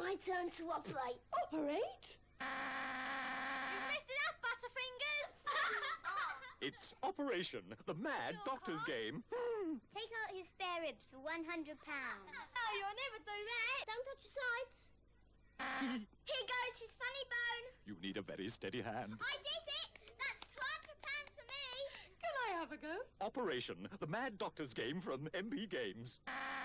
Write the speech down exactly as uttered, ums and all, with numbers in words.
my turn to operate. Operate? You've missed enough, Butterfingers! It's Operation, the mad doctor's game. Take out his spare ribs for one hundred pounds. Oh, you'll never do that! Don't touch your sides. Here goes his funny bone. You need a very steady hand. I did it! That's two hundred pounds for me. Can I have a go? Operation, the mad doctor's game from M P Games.